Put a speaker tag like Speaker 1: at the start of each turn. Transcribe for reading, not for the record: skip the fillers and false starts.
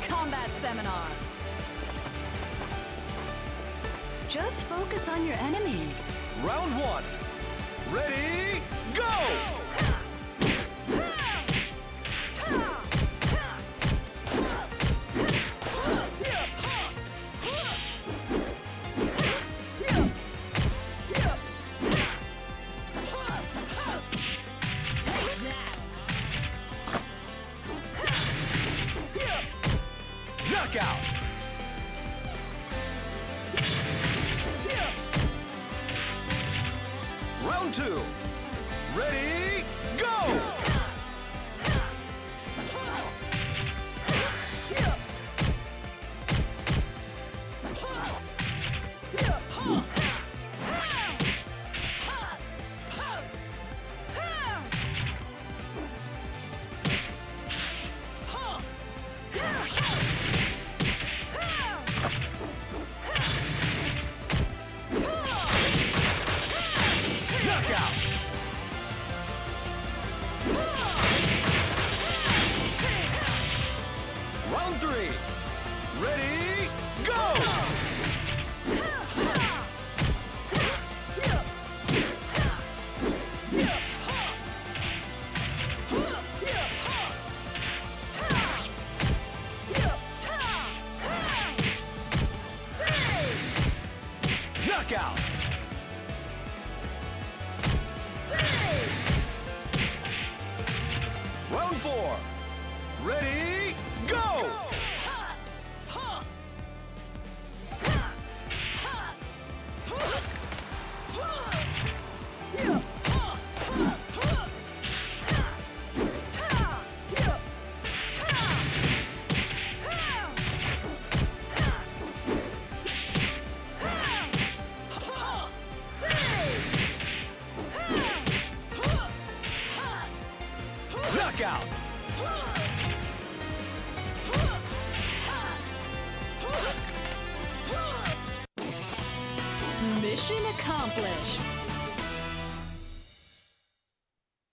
Speaker 1: combat seminar. Just focus on your enemy.
Speaker 2: Round one. Ready, go! Knockout! Round two. Ready, go! Knockout! Round three. Ready, go! Knockout! Round four. Ready, go! Knockout!
Speaker 1: Mission accomplished.